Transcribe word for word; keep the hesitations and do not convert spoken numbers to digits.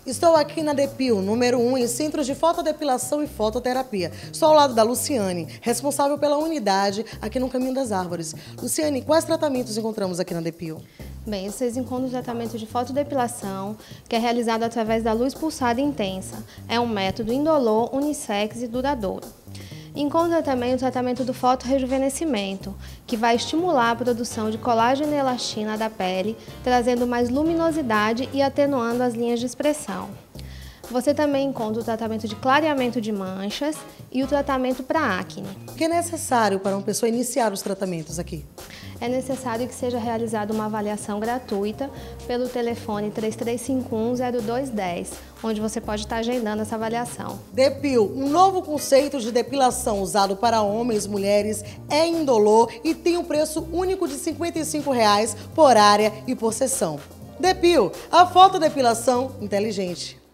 Estou aqui na Depil, número um, em centros de fotodepilação e fototerapia. Estou ao lado da Luciane, responsável pela unidade aqui no Caminho das Árvores. Luciane, quais tratamentos encontramos aqui na Depil? Bem, vocês encontram o tratamento de fotodepilação, que é realizado através da luz pulsada intensa. É um método indolor, unissex e duradouro. Encontra também o tratamento do fotorrejuvenescimento, que vai estimular a produção de colágeno e elastina da pele, trazendo mais luminosidade e atenuando as linhas de expressão. Você também encontra o tratamento de clareamento de manchas e o tratamento para acne. O que é necessário para uma pessoa iniciar os tratamentos aqui? É necessário que seja realizada uma avaliação gratuita pelo telefone três três cinco um, zero dois um zero, onde você pode estar agendando essa avaliação. Depil, um novo conceito de depilação usado para homens e mulheres, é indolor e tem um preço único de cinquenta e cinco reais por área e por sessão. Depil, a fotodepilação inteligente.